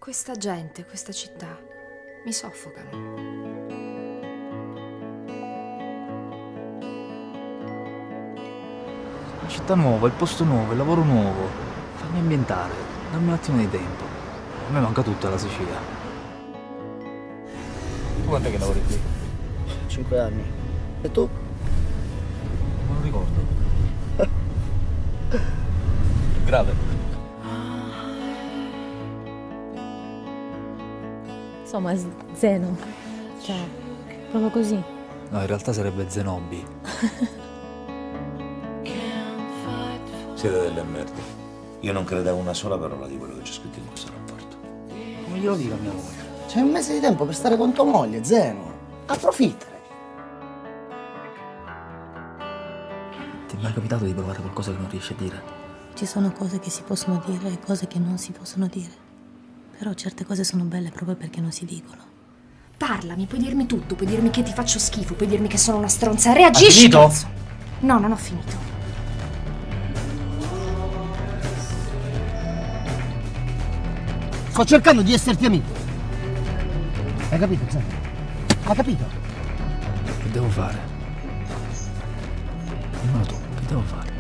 Questa gente, questa città, mi soffocano. La città nuova, il posto nuovo, il lavoro nuovo. Fammi ambientare, dammi un attimo di tempo. A me manca tutta la Sicilia. Tu quant'è che lavori qui? 5 anni. E tu? Non lo ricordo. Grave. Insomma, Zeno. Cioè, proprio così. No, in realtà sarebbe Zenobi. Siete delle merde. Io non credevo una sola parola di quello che c'è scritto in questo rapporto. Come glielo dico a mia moglie? C'hai un mese di tempo per stare con tua moglie, Zeno. Approfittane. Ti è mai capitato di provare qualcosa che non riesci a dire? Ci sono cose che si possono dire e cose che non si possono dire. Però certe cose sono belle proprio perché non si dicono. Parlami, puoi dirmi tutto, puoi dirmi che ti faccio schifo, puoi dirmi che sono una stronza. Reagisci! Hai finito? Cazzo. No, non ho finito. Sto cercando di esserti amico. Hai capito, Zeno? Hai capito? Che devo fare? Dimmelo tu, che devo fare?